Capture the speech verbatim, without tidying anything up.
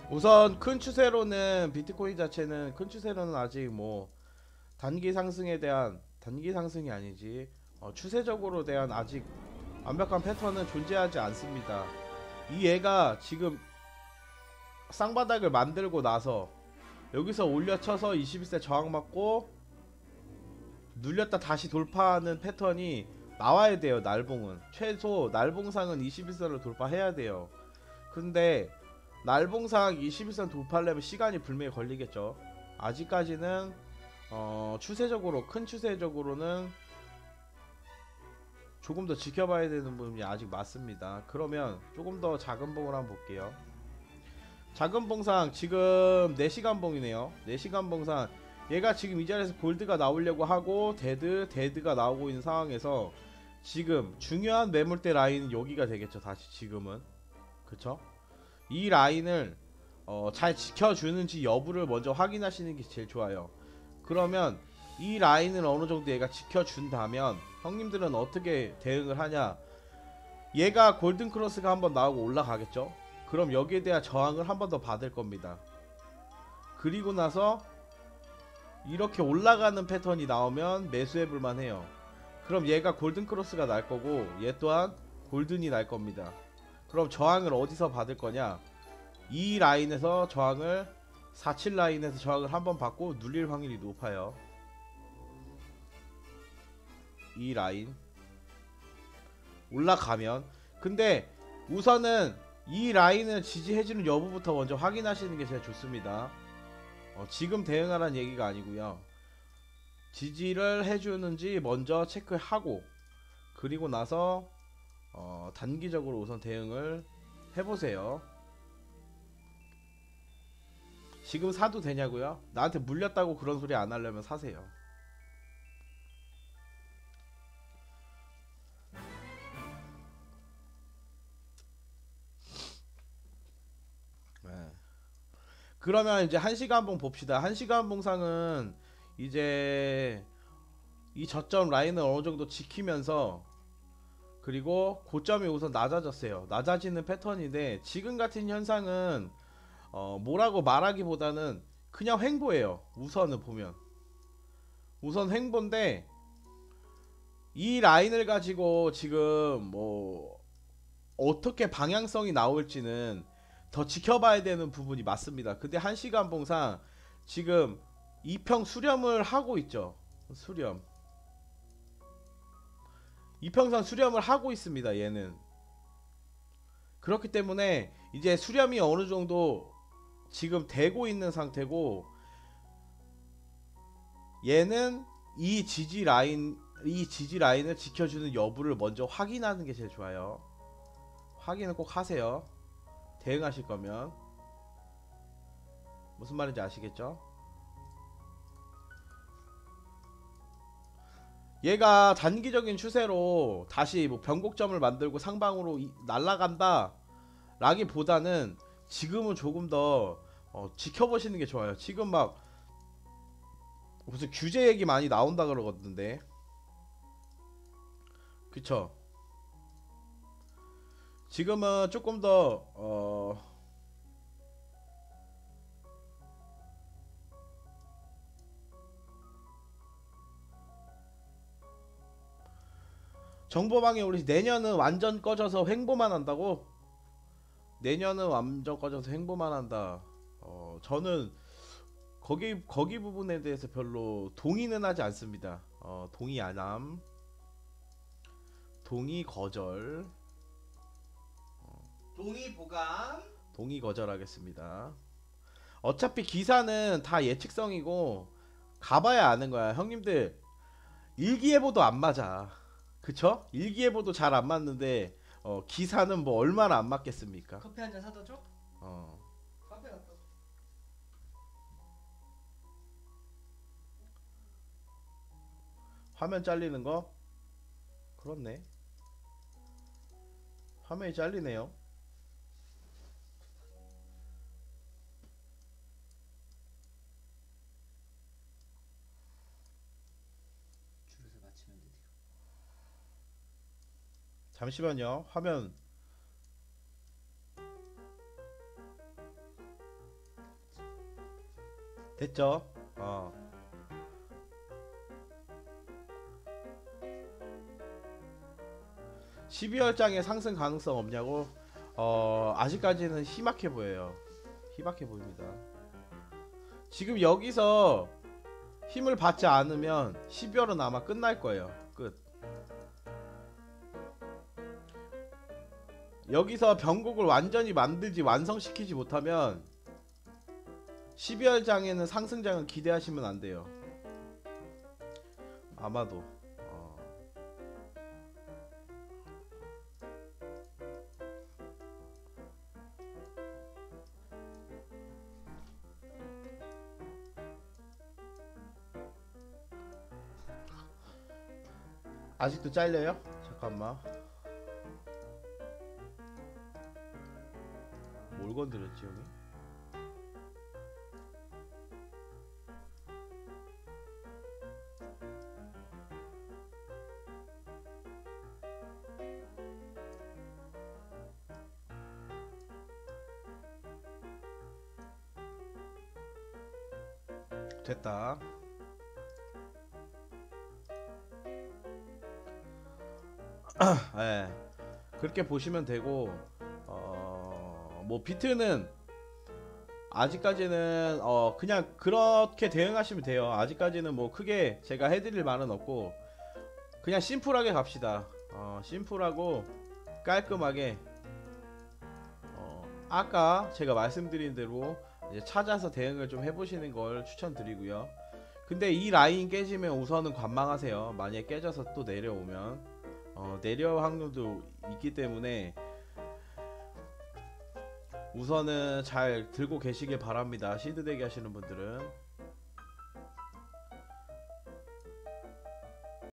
우선 큰 추세로는 비트코인 자체는 큰 추세로는 아직 뭐 단기 상승에 대한 단기 상승이 아니지 어, 추세적으로 대한 아직 완벽한 패턴은 존재하지 않습니다. 이 애가 지금 쌍바닥을 만들고 나서 여기서 올려쳐서 이십일 세 저항 맞고 눌렸다 다시 돌파하는 패턴이 나와야 돼요. 날봉은 최소 날봉상은 이십일 선을 돌파해야 돼요. 근데 날봉상 이십일 선 돌파하려면 시간이 분명히 걸리겠죠. 아직까지는 어, 추세적으로 큰 추세적으로는 조금 더 지켜봐야 되는 부분이 아직 맞습니다. 그러면 조금 더 작은 봉을 한번 볼게요. 작은 봉상 지금 네 시간 봉이네요. 네 시간 봉상 얘가 지금 이 자리에서 골드가 나오려고 하고 데드 데드가 나오고 있는 상황에서 지금 중요한 매물대 라인은 여기가 되겠죠. 다시 지금은 그쵸? 이 라인을 어, 잘 지켜주는지 여부를 먼저 확인하시는 게 제일 좋아요. 그러면 이 라인을 어느정도 얘가 지켜준다면 형님들은 어떻게 대응을 하냐, 얘가 골든크로스가 한번 나오고 올라가겠죠. 그럼 여기에 대한 저항을 한 번 더 받을 겁니다. 그리고 나서 이렇게 올라가는 패턴이 나오면 매수해볼만 해요. 그럼 얘가 골든크로스가 날 거고 얘 또한 골든이 날 겁니다. 그럼 저항을 어디서 받을 거냐, 이 라인에서 저항을 사십칠 라인에서 저항을 한번 받고 눌릴 확률이 높아요. 이 라인 올라가면. 근데 우선은 이 라인을 지지해주는 여부부터 먼저 확인하시는 게 제일 좋습니다. 어, 지금 대응하라는 얘기가 아니고요. 지지를 해주는지 먼저 체크하고 그리고 나서 어, 단기적으로 우선 대응을 해보세요. 지금 사도 되냐고요? 나한테 물렸다고 그런 소리 안 하려면 사세요. 네. 그러면 이제 한 시간 봉 봅시다. 한 시간 봉상은 이제 이 저점 라인을 어느 정도 지키면서 그리고 고점이 우선 낮아졌어요. 낮아지는 패턴인데 지금 같은 현상은 어 뭐라고 말하기보다는 그냥 횡보예요. 우선은 보면 우선 횡보인데 이 라인을 가지고 지금 뭐 어떻게 방향성이 나올지는 더 지켜봐야 되는 부분이 맞습니다. 근데 한 시간 봉상 지금 이평 수렴을 하고 있죠. 수렴 이평선 수렴을 하고 있습니다. 얘는 그렇기 때문에 이제 수렴이 어느 정도 지금 되고 있는 상태고, 얘는 이 지지 라인 이 지지 라인을 지켜주는 여부를 먼저 확인하는 게 제일 좋아요. 확인을 꼭 하세요. 대응하실 거면. 무슨 말인지 아시겠죠? 얘가 단기적인 추세로 다시 뭐 변곡점을 만들고 상방으로 이, 날아간다 라기보다는 지금은 조금 더 어, 지켜보시는 게 좋아요. 지금 막 무슨 규제 얘기 많이 나온다 그러거든데, 그쵸? 지금은 조금 더 어, 정보방에 우리 내년은 완전 꺼져서 횡보만 한다고? 내년은 완전 꺼져서 횡보만 한다. 어, 저는 거기 거기 부분에 대해서 별로 동의는 하지 않습니다. 어, 동의 안함, 동의 거절, 동의 보감. 동의 거절하겠습니다. 어차피 기사는 다 예측성이고 가봐야 아는 거야. 형님들 일기예보도 안 맞아. 그쵸? 일기예보도 잘 안 맞는데 어, 기사는 뭐 얼마나 안 맞겠습니까? 커피 한 잔 사다 줘? 어. 카페 갔다. 화면 잘리는 거? 그렇네. 화면이 잘리네요. 줄에서 맞추면 돼. 잠시만요. 화면 됐죠? 어. 십이월 장에 상승 가능성 없냐고? 어, 아직까지는 희박해 보여요. 희박해 보입니다. 지금 여기서 힘을 받지 않으면 십이월은 아마 끝날 거예요. 끝. 여기서 변곡을 완전히 만들지 완성시키지 못하면 십이월 장에는 상승장은 기대하시면 안 돼요. 아마도. 어. 아직도 잘려요? 잠깐만. 뭘 건드렸지 여기? 됐다. 예. 그렇게 보시면 되고, 어, 뭐 비트는 아직까지는 어 그냥 그렇게 대응하시면 돼요. 아직까지는 뭐 크게 제가 해드릴 말은 없고 그냥 심플하게 갑시다. 어, 심플하고 깔끔하게. 어, 아까 제가 말씀드린 대로 이제 찾아서 대응을 좀 해보시는 걸 추천드리고요. 근데 이 라인 깨지면 우선은 관망하세요. 만약에 깨져서 또 내려오면 어, 내려 확률도 있기 때문에 우선은 잘 들고 계시길 바랍니다. 시드 대기 하시는 분들은.